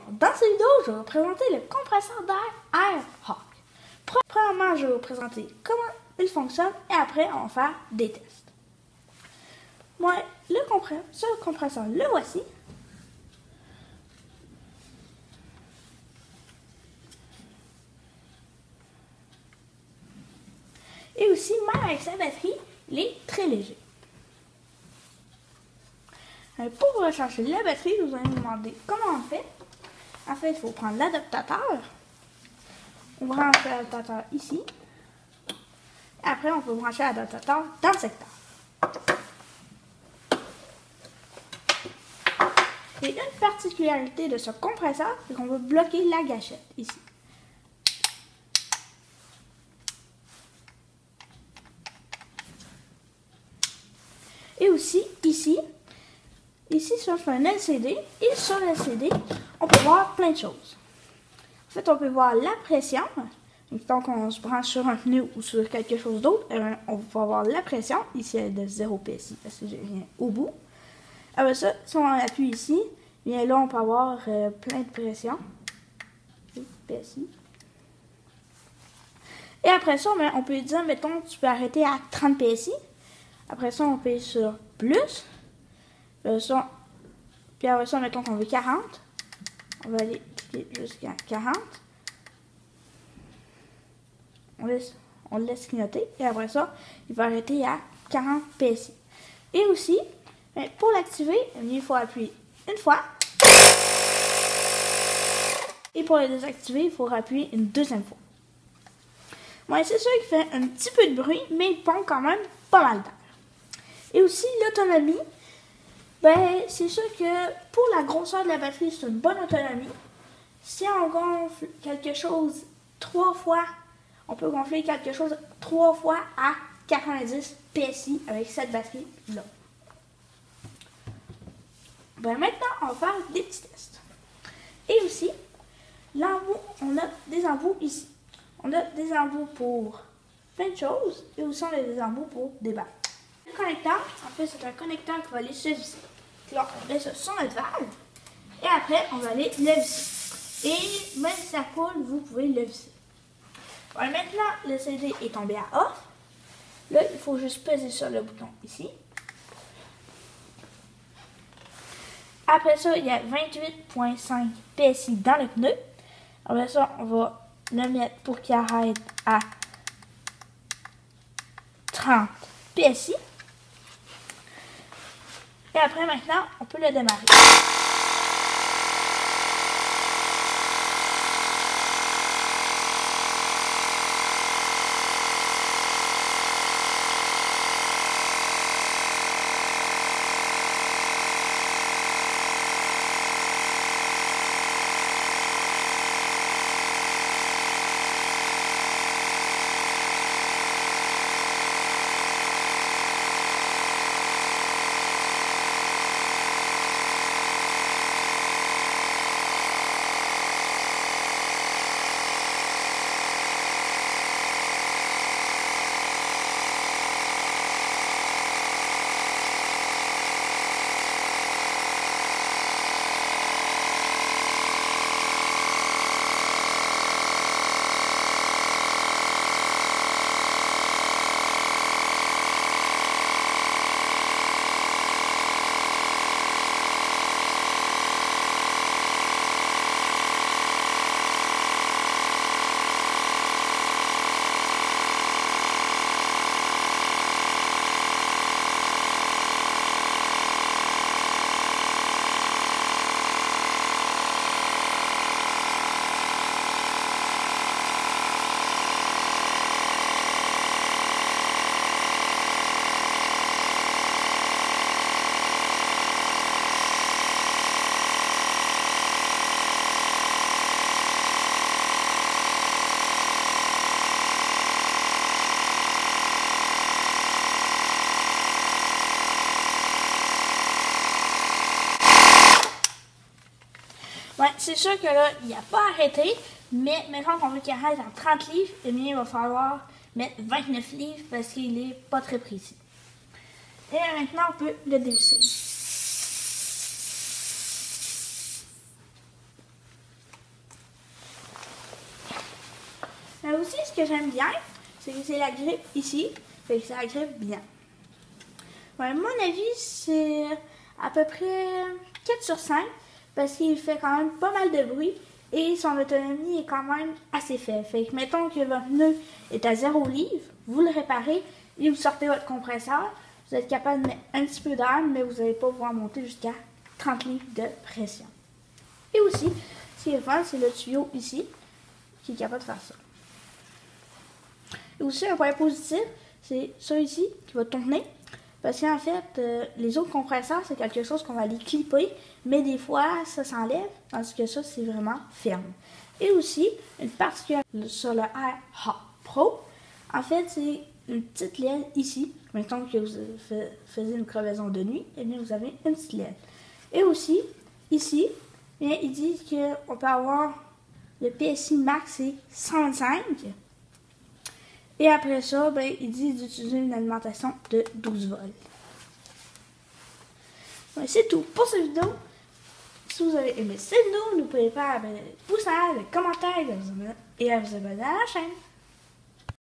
dans cette vidéo, je vais vous présenter le compresseur d'air AirHawk. Premièrement, je vais vous présenter comment il fonctionne et après, on va faire des tests. Moi, ce compresseur, le voici. Et aussi, même avec sa batterie, il est très léger. Pour recharger la batterie, vous allez me demander comment on fait. En fait, il faut prendre l'adaptateur. On branche l'adaptateur ici. Après, on peut brancher l'adaptateur dans le secteur. Et une particularité de ce compresseur, c'est qu'on peut bloquer la gâchette ici. Et aussi, ici, sur un LCD, et sur le LCD, on peut voir plein de choses. En fait, on peut voir la pression. Donc, on se branche sur un pneu ou sur quelque chose d'autre, on va voir la pression. Ici, elle est de 0 PSI parce que je viens au bout. Après ça, si on appuie ici, bien là, on peut avoir plein de pression. PSI. Et après ça, on peut dire, mettons, tu peux arrêter à 30 PSI. Après ça, on paye sur plus. Puis après ça, mettons qu'on veut 40. On va aller cliquer jusqu'à 40. On le laisse clignoter. Et après ça, il va arrêter à 40 PSI. Et aussi, pour l'activer, il faut appuyer une fois. Et pour le désactiver, il faut appuyer une deuxième fois. Bon, c'est sûr qu'il fait un petit peu de bruit, mais il pompe quand même pas mal d'air. Et aussi, l'autonomie, c'est sûr que pour la grosseur de la batterie, c'est une bonne autonomie. Si on gonfle quelque chose 3 fois, on peut gonfler quelque chose 3 fois à 90 PSI avec cette batterie-là. Maintenant, on va faire des petits tests. Et aussi, l'embout, on a des embouts ici. On a des embouts pour plein de choses et aussi on a des embouts pour des balles. Le connecteur, en fait, c'est un connecteur qui va aller se visser. Là, on met ça sur notre valve et après, on va aller le visser. Et même si ça coule, vous pouvez le visser. Maintenant, le CD est tombé à off. Là, il faut juste peser sur le bouton ici. Après ça, il y a 28,5 PSI dans le pneu. Après ça, on va le mettre pour qu'il arrête à 30 PSI. Et après, maintenant, on peut le démarrer. C'est sûr que là, il n'a pas arrêté, mais maintenant qu'on veut qu'il arrête à 30 livres, eh bien, il va falloir mettre 29 livres parce qu'il n'est pas très précis. Et maintenant, on peut le dévisser. ce que j'aime bien, c'est que c'est la grippe ici, fait que ça grippe bien. Ouais, mon avis, c'est à peu près 4 sur 5, parce qu'il fait quand même pas mal de bruit, et son autonomie est quand même assez faible. Fait que mettons que votre pneu est à 0 livre, vous le réparez, et vous sortez votre compresseur, vous êtes capable de mettre un petit peu d'air, mais vous n'allez pas pouvoir monter jusqu'à 30 livres de pression. Et aussi, ce qui est fun, c'est le tuyau ici, qui est capable de faire ça. Et aussi, un point positif, c'est ça ici, qui va tourner. Parce qu'en fait, les autres compresseurs, c'est quelque chose qu'on va aller clipper, mais des fois, ça s'enlève, parce que ça, c'est vraiment ferme. Et aussi, une particularité sur le AirHot Pro, en fait, c'est une petite LED ici. Mettons que vous faisiez une crevaison de nuit, et bien vous avez une petite LED. Et aussi, ici, bien, ils disent qu'on peut avoir le PSI max, c'est 125. Et après ça, ben, ils disent d'utiliser une alimentation de 12 volts. Ouais, c'est tout pour cette vidéo. Si vous avez aimé cette vidéo, n'oubliez pas de poucer, de commenter et à vous abonner à la chaîne.